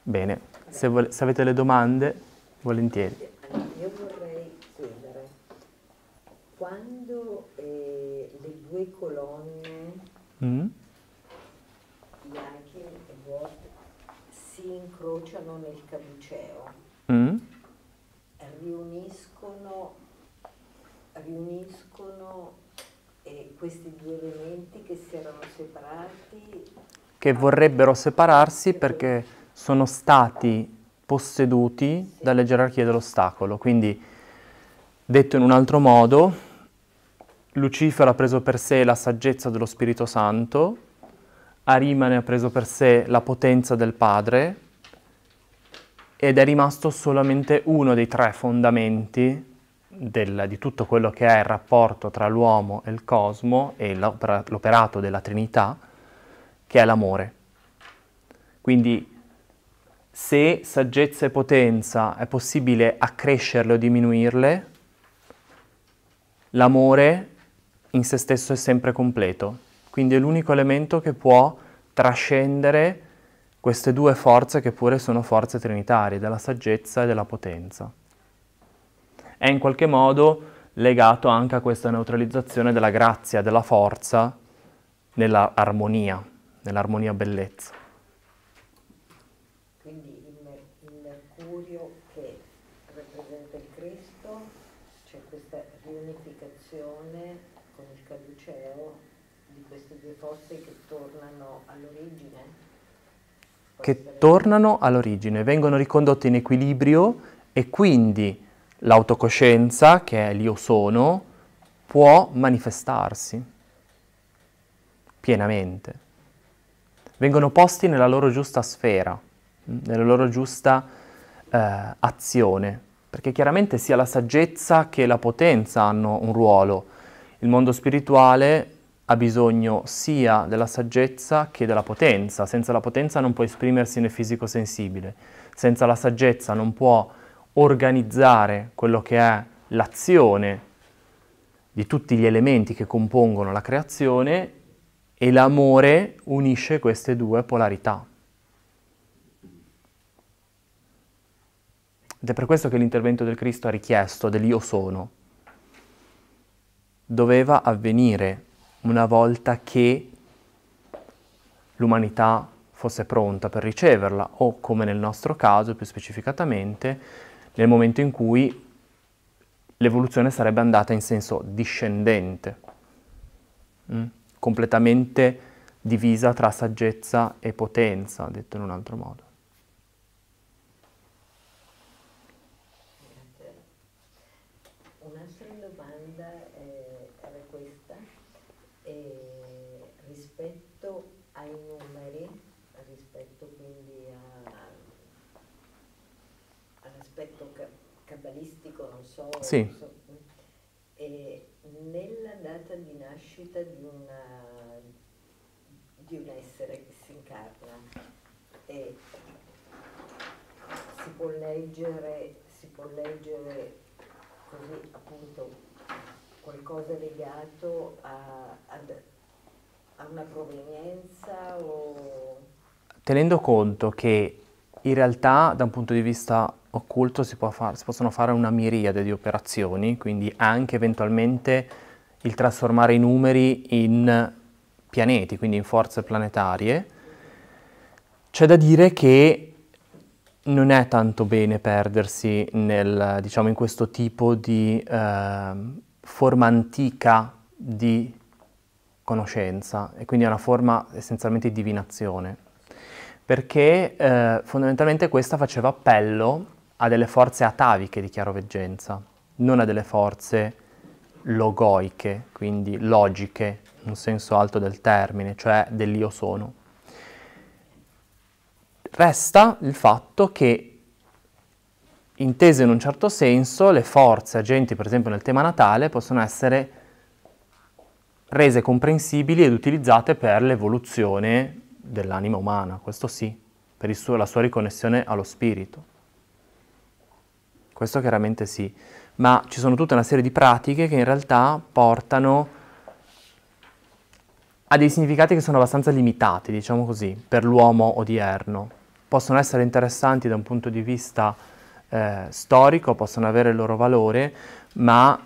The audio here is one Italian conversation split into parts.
Bene, se avete le domande, volentieri. Io vorrei chiedere, quando le due colonne, bianchi e vuoti, si incrociano nel caduceo, riuniscono questi due elementi che si erano separati? Che vorrebbero separarsi perché sono stati posseduti dalle gerarchie dell'ostacolo. Quindi, detto in un altro modo, Lucifero ha preso per sé la saggezza dello Spirito Santo, Arimane ha preso per sé la potenza del Padre ed è rimasto solamente uno dei tre fondamenti di tutto quello che è il rapporto tra l'uomo e il cosmo e l'operato della Trinità, che è l'amore. Quindi se saggezza e potenza è possibile accrescerle o diminuirle, l'amore in se stesso è sempre completo. Quindi è l'unico elemento che può trascendere queste due forze che pure sono forze trinitarie, della saggezza e della potenza. È in qualche modo legato anche a questa neutralizzazione della grazia, della forza, nell'armonia bellezza. Quindi il Mercurio che rappresenta il Cristo, c'è questa riunificazione con il caduceo di queste due forze che tornano all'origine? Che tornano all'origine, vengono ricondotte in equilibrio e quindi l'autocoscienza, che è l'io sono, può manifestarsi pienamente. Vengono posti nella loro giusta sfera, nella loro giusta azione, perché chiaramente sia la saggezza che la potenza hanno un ruolo. Il mondo spirituale ha bisogno sia della saggezza che della potenza. Senza la potenza non può esprimersi nel fisico sensibile, senza la saggezza non può organizzare quello che è l'azione di tutti gli elementi che compongono la creazione, e l'amore unisce queste due polarità. Ed è per questo che l'intervento del Cristo ha richiesto dell'Io sono. Doveva avvenire una volta che l'umanità fosse pronta per riceverla, o come nel nostro caso, più specificatamente, nel momento in cui l'evoluzione sarebbe andata in senso discendente, completamente divisa tra saggezza e potenza, detto in un altro modo. Un'altra domanda era questa, rispetto ai numeri, rispetto quindi all'aspetto cabalistico, non so, Sì. non so, nella data di nascita di un essere che si incarna, si può leggere così appunto qualcosa legato a una provenienza o... Tenendo conto che in realtà da un punto di vista occulto si possono fare una miriade di operazioni, quindi anche eventualmente il trasformare i numeri in pianeti, quindi in forze planetarie, c'è da dire che non è tanto bene perdersi diciamo, in questo tipo di forma antica di conoscenza, e quindi è una forma essenzialmente di divinazione, perché fondamentalmente questa faceva appello a delle forze ataviche di chiaroveggenza, non a delle forze logoiche, quindi logiche, in un senso alto del termine, cioè dell'io sono. Resta il fatto che, intese in un certo senso, le forze agenti, per esempio nel tema natale, possono essere rese comprensibili ed utilizzate per l'evoluzione dell'anima umana, questo sì, per la sua riconnessione allo spirito. Questo chiaramente sì, ma ci sono tutta una serie di pratiche che in realtà portano a dei significati che sono abbastanza limitati, diciamo così, per l'uomo odierno. possono essere interessanti da un punto di vista storico, possono avere il loro valore, ma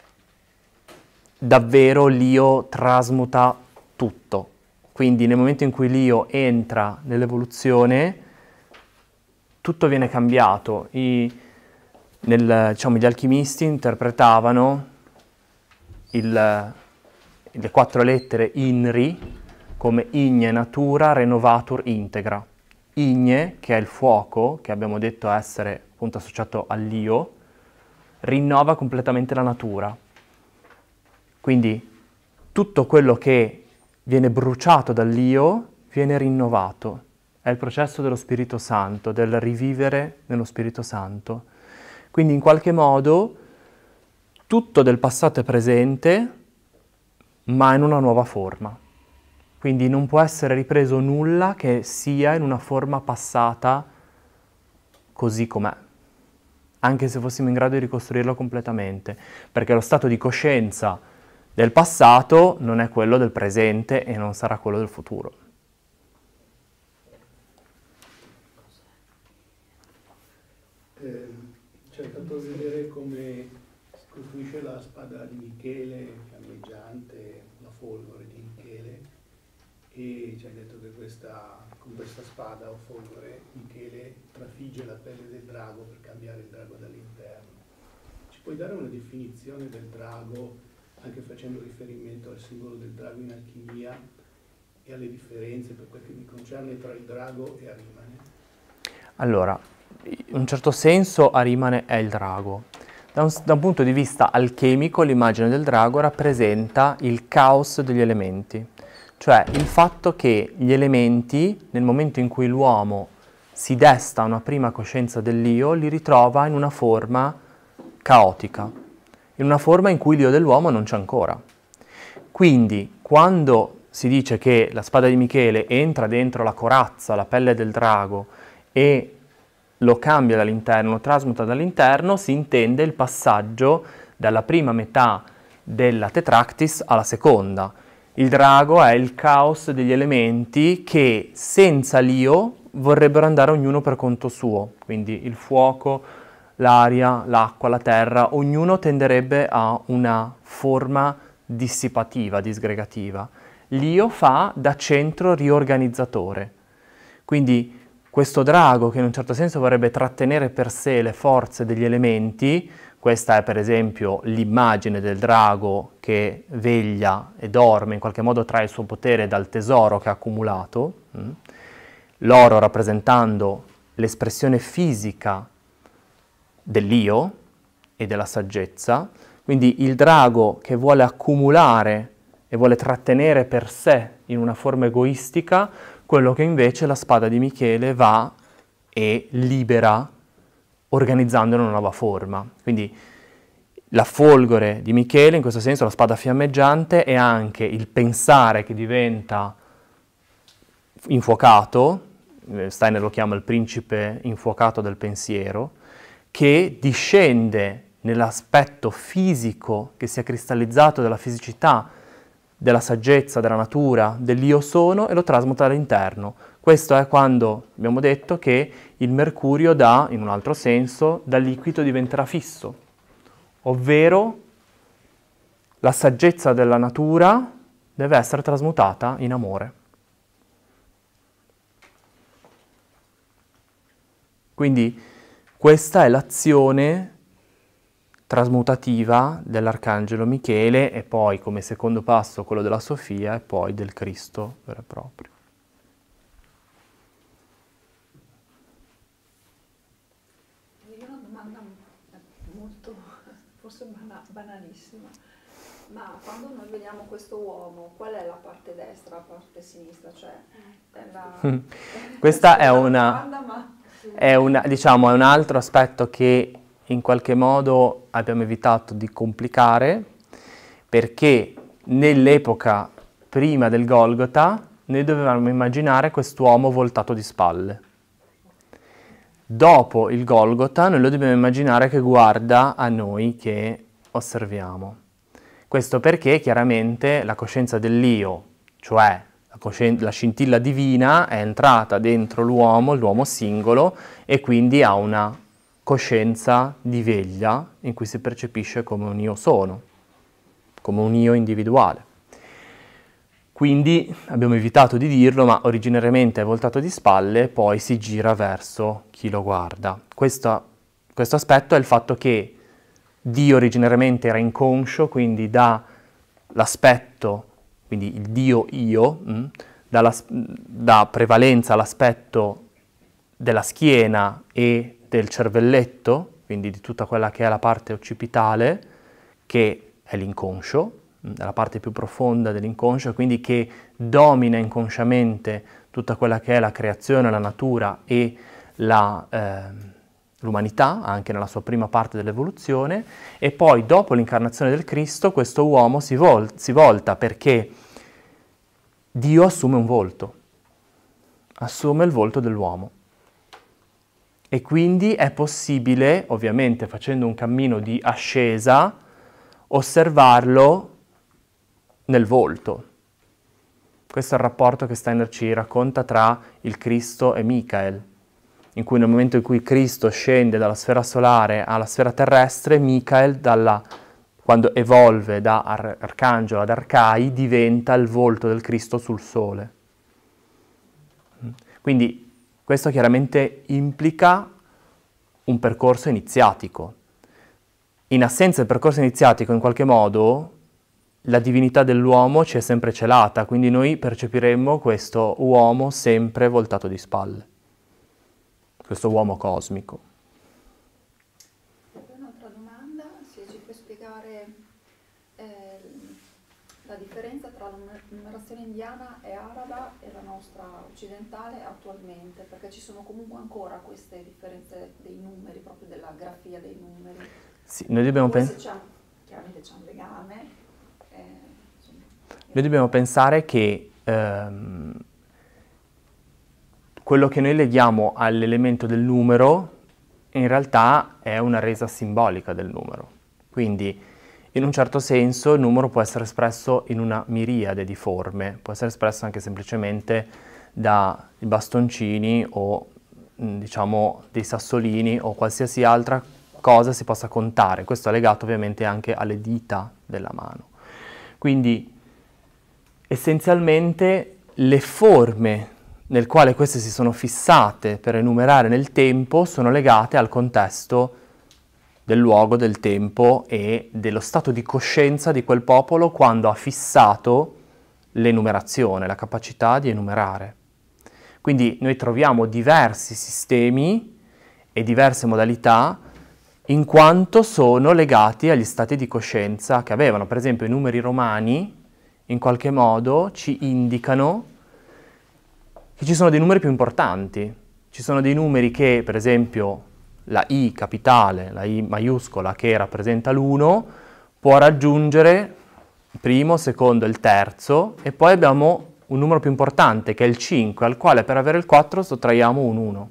davvero l'io trasmuta tutto. Quindi nel momento in cui l'io entra nell'evoluzione, tutto viene cambiato. Diciamo, gli alchimisti interpretavano le 4 lettere INRI come igne natura renovatur integra. Igne, che è il fuoco, che abbiamo detto essere appunto associato all'io, rinnova completamente la natura. Quindi tutto quello che viene bruciato dall'io viene rinnovato. È il processo dello Spirito Santo, del rivivere nello Spirito Santo. Quindi in qualche modo tutto del passato è presente, ma in una nuova forma. Quindi non può essere ripreso nulla che sia in una forma passata così com'è, anche se fossimo in grado di ricostruirlo completamente, perché lo stato di coscienza del passato non è quello del presente e non sarà quello del futuro. Cercato di vedere come si costruisce la spada di Michele, fiammeggiante, la folgore di Michele, e ci hai detto che con questa spada o folgore Michele trafigge la pelle del drago per cambiare il drago dall'interno. Ci puoi dare una definizione del drago, anche facendo riferimento al simbolo del drago in alchimia e alle differenze, per quel che mi concerne, tra il drago e Arimane? Allora, in un certo senso Arimane è il drago. Da un punto di vista alchemico l'immagine del drago rappresenta il caos degli elementi, cioè il fatto che gli elementi, nel momento in cui l'uomo si desta a una prima coscienza dell'io, li ritrova in una forma caotica, in una forma in cui l'io dell'uomo non c'è ancora. Quindi quando si dice che la spada di Michele entra dentro la corazza, la pelle del drago, e lo cambia dall'interno, lo trasmuta dall'interno, si intende il passaggio dalla prima metà della Tetractis alla seconda. Il drago è il caos degli elementi che senza l'io vorrebbero andare ognuno per conto suo, quindi il fuoco, l'aria, l'acqua, la terra, ognuno tenderebbe a una forma dissipativa, disgregativa. L'io fa da centro riorganizzatore. Quindi questo drago, che in un certo senso vorrebbe trattenere per sé le forze degli elementi, questa è per esempio l'immagine del drago che veglia e dorme, in qualche modo trae il suo potere dal tesoro che ha accumulato, l'oro rappresentando l'espressione fisica dell'io e della saggezza, quindi il drago che vuole accumulare e vuole trattenere per sé in una forma egoistica quello che invece la spada di Michele va e libera organizzando in una nuova forma. Quindi la folgore di Michele, in questo senso la spada fiammeggiante, è anche il pensare che diventa infuocato, Steiner lo chiama il principe infuocato del pensiero, che discende nell'aspetto fisico che si è cristallizzato della fisicità, della saggezza, della natura, dell'io sono, e lo trasmuta all'interno. Questo è quando abbiamo detto che il mercurio dà, in un altro senso, da liquido diventerà fisso, ovvero la saggezza della natura deve essere trasmutata in amore. Quindi questa è l'azione trasmutativa dell'Arcangelo Michele, e poi come secondo passo quello della Sofia e poi del Cristo vero e proprio. Io ho una domanda molto, forse banalissima, ma quando noi vediamo questo uomo, qual è la parte destra, la parte sinistra? Cioè, Questa è diciamo, è un altro aspetto che in qualche modo abbiamo evitato di complicare, perché nell'epoca prima del Golgota noi dovevamo immaginare quest'uomo voltato di spalle. Dopo il Golgota noi lo dobbiamo immaginare che guarda a noi che osserviamo. Questo perché chiaramente la coscienza dell'io, cioè La scintilla divina è entrata dentro l'uomo singolo, e quindi ha una coscienza di veglia in cui si percepisce come un io sono, come un io individuale. Quindi abbiamo evitato di dirlo, ma originariamente è voltato di spalle, poi si gira verso chi lo guarda. Questo aspetto è il fatto che Dio originariamente era inconscio, quindi dà l'aspetto, quindi il Dio io, dà prevalenza all'aspetto della schiena e del cervelletto, quindi di tutta quella che è la parte occipitale, che è l'inconscio, è la parte più profonda dell'inconscio, quindi che domina inconsciamente tutta quella che è la creazione, la natura e l'umanità, anche nella sua prima parte dell'evoluzione, e poi dopo l'incarnazione del Cristo questo uomo si volta perché Dio assume un volto, assume il volto dell'uomo. E quindi è possibile, ovviamente facendo un cammino di ascesa, osservarlo nel volto. Questo è il rapporto che Steiner ci racconta tra il Cristo e Michael, in cui nel momento in cui Cristo scende dalla sfera solare alla sfera terrestre, Michael, quando evolve da arcangelo ad arcai, diventa il volto del Cristo sul sole. Quindi questo chiaramente implica un percorso iniziatico. In assenza del percorso iniziatico, in qualche modo, la divinità dell'uomo ci è sempre celata, quindi noi percepiremmo questo uomo sempre voltato di spalle, questo uomo cosmico. Un'altra domanda, se ci puoi spiegare la differenza tra la numerazione indiana e araba e la nostra occidentale attualmente, perché ci sono comunque ancora queste differenze dei numeri, proprio della grafia dei numeri. Sì, noi dobbiamo pensare... Chiaramente c'è un legame. Noi dobbiamo pensare che quello che noi leghiamo all'elemento del numero in realtà è una resa simbolica del numero. Quindi in un certo senso il numero può essere espresso in una miriade di forme, può essere espresso anche semplicemente dai bastoncini o diciamo dei sassolini o qualsiasi altra cosa si possa contare. Questo è legato ovviamente anche alle dita della mano. Quindi essenzialmente le forme nel quale queste si sono fissate per enumerare nel tempo sono legate al contesto del luogo, del tempo e dello stato di coscienza di quel popolo quando ha fissato l'enumerazione, la capacità di enumerare. Quindi noi troviamo diversi sistemi e diverse modalità in quanto sono legati agli stati di coscienza che avevano. Per esempio i numeri romani in qualche modo ci indicano che ci sono dei numeri più importanti. Ci sono dei numeri che, per esempio, la I capitale, la I maiuscola che rappresenta l'1, può raggiungere il primo, il secondo e il terzo, e poi abbiamo un numero più importante che è il 5, al quale per avere il 4 sottraiamo un 1.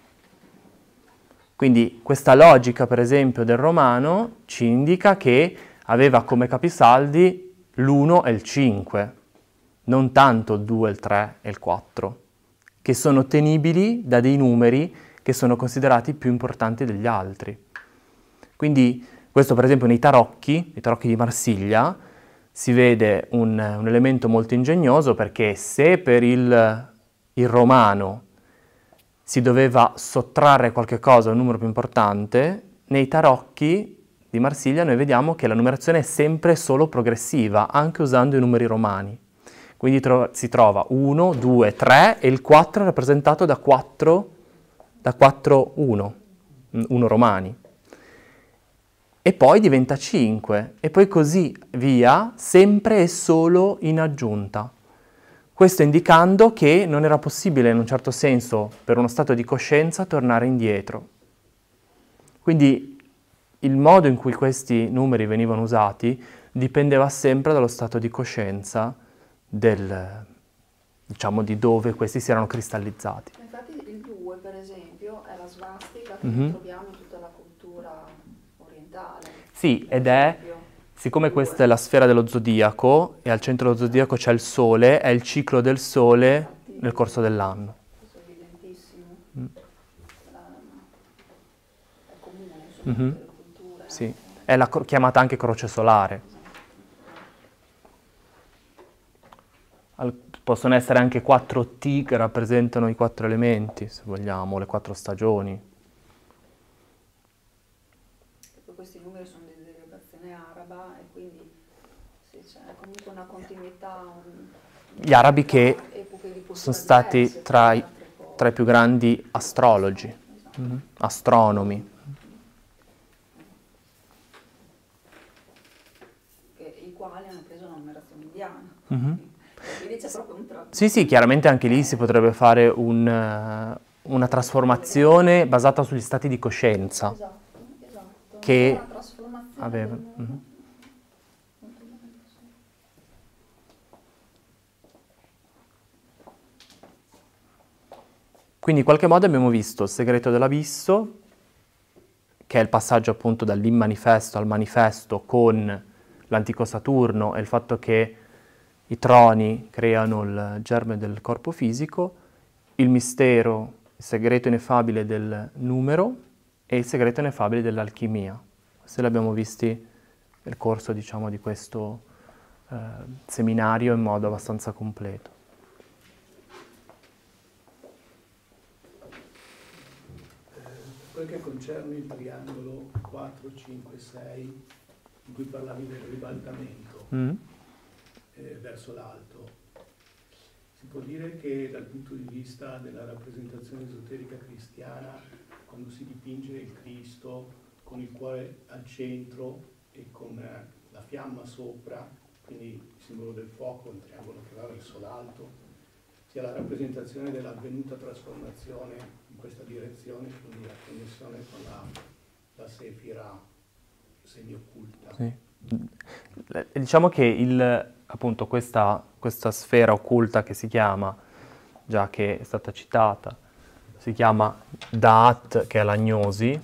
Quindi questa logica, per esempio, del romano ci indica che aveva come capisaldi l'1 e il 5, non tanto il 2, il 3 e il 4, che sono tenibili da dei numeri che sono considerati più importanti degli altri. Quindi questo per esempio nei tarocchi di Marsiglia, si vede un elemento molto ingegnoso, perché se per il romano si doveva sottrarre qualche cosa a un numero più importante, nei tarocchi di Marsiglia noi vediamo che la numerazione è sempre solo progressiva, anche usando i numeri romani. Quindi si trova 1, 2, 3 e il 4 è rappresentato da 4 1 romani. E poi diventa 5 e poi così via, sempre e solo in aggiunta. Questo indicando che non era possibile in un certo senso per uno stato di coscienza tornare indietro. Quindi il modo in cui questi numeri venivano usati dipendeva sempre dallo stato di coscienza diciamo di dove questi si erano cristallizzati. Infatti il 2 per esempio è la svastica che troviamo in tutta la cultura orientale. Sì, ed è Siccome questa è la sfera dello zodiaco e al centro dello zodiaco c'è il Sole, è il ciclo del Sole nel corso dell'anno. Questo è evidentissimo. È comune, insomma, Mhm. tutte le culture. Sì, è chiamata anche croce solare. Possono essere anche 4 T che rappresentano i 4 elementi, se vogliamo, le 4 stagioni. Poi questi numeri sono di derivazione araba e quindi sì, c'è comunque una continuità. Gli arabi che epoche di cultura sono stati diverse, tra i altre cose. tra i più grandi astrologi, Esatto. astronomi. I quali hanno preso la numerazione indiana. Mhm. Quindi c'è proprio un tratto. Sì, sì, chiaramente anche lì si potrebbe fare una trasformazione basata sugli stati di coscienza Esatto. che Una trasformazione aveva. del mondo. Mhm. Quindi in qualche modo abbiamo visto il segreto dell'abisso, che è il passaggio appunto dall'immanifesto al manifesto con l'antico Saturno e il fatto che i troni creano il germe del corpo fisico, il mistero, il segreto ineffabile del numero e il segreto ineffabile dell'alchimia. Questi li abbiamo visti nel corso, diciamo, di questo seminario in modo abbastanza completo. Per quel che concerne il triangolo 4, 5, 6, in cui parlavi del ribaltamento verso l'alto, si può dire che dal punto di vista della rappresentazione esoterica cristiana, quando si dipinge il Cristo con il cuore al centro e con la fiamma sopra, quindi il simbolo del fuoco, il triangolo che va verso l'alto, sia la rappresentazione dell'avvenuta trasformazione in questa direzione, quindi la connessione con la sefira semi-occulta. Sì. Diciamo che appunto questa sfera occulta che si chiama, già che è stata citata, si chiama Da'at, che è l'agnosi,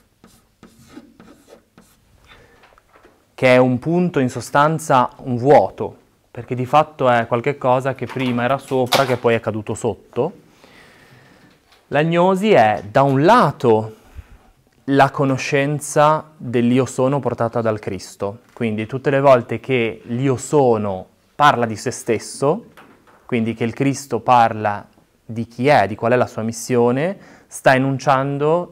che è un punto, in sostanza un vuoto, perché di fatto è qualche cosa che prima era sopra, che poi è caduto sotto. L'agnosi è, da un lato, la conoscenza dell'io sono portata dal Cristo, quindi tutte le volte che l'io sono parla di se stesso, quindi che il Cristo parla di chi è, di qual è la sua missione, sta enunciando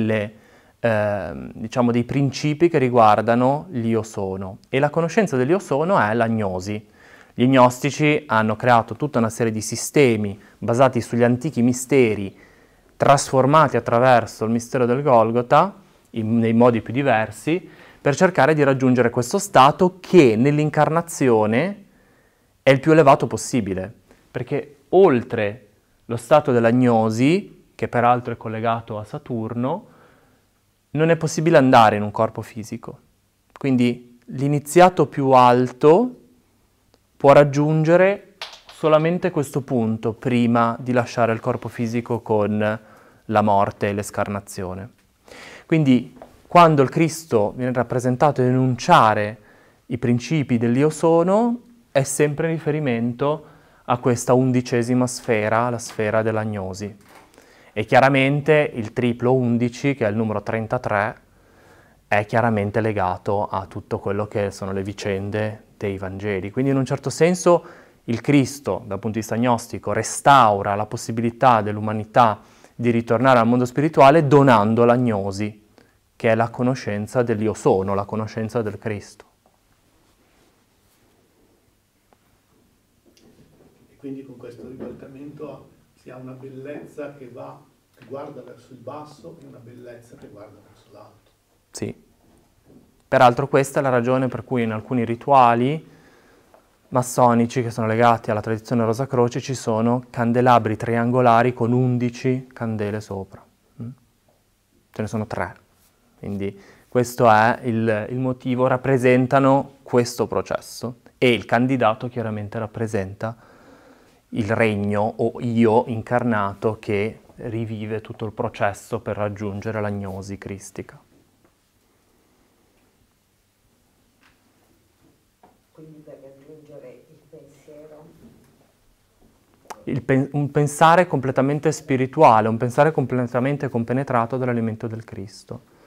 diciamo dei principi che riguardano l'io sono. E la conoscenza dell'io sono è l'agnosi. Gli gnostici hanno creato tutta una serie di sistemi basati sugli antichi misteri, trasformati attraverso il mistero del Golgota, nei modi più diversi, per cercare di raggiungere questo stato che nell'incarnazione è il più elevato possibile, perché oltre lo stato dell'agnosi, che peraltro è collegato a Saturno, non è possibile andare in un corpo fisico. Quindi l'iniziato più alto può raggiungere solamente questo punto prima di lasciare il corpo fisico con la morte e l'escarnazione. Quindi quando il Cristo viene rappresentato ed enunciare i principi dell'Io sono, è sempre riferimento a questa 11ª sfera, la sfera dell'agnosi. E chiaramente il triplo 11, che è il numero 33, è chiaramente legato a tutto quello che sono le vicende dei Vangeli. Quindi in un certo senso il Cristo, dal punto di vista gnostico, restaura la possibilità dell'umanità di ritornare al mondo spirituale donando l'agnosi, che è la conoscenza dell'Io sono, la conoscenza del Cristo. E quindi con questo ribaltamento si ha una bellezza che guarda verso il basso e una bellezza che guarda verso l'alto. Sì. Peraltro questa è la ragione per cui in alcuni rituali massonici che sono legati alla tradizione Rosacroce ci sono candelabri triangolari con 11 candele sopra. Ce ne sono 3. Quindi questo è il motivo, rappresentano questo processo e il candidato chiaramente rappresenta il regno o io incarnato che rivive tutto il processo per raggiungere l'agnosi cristica. un pensare completamente spirituale, un pensare completamente compenetrato dall'alimento del Cristo.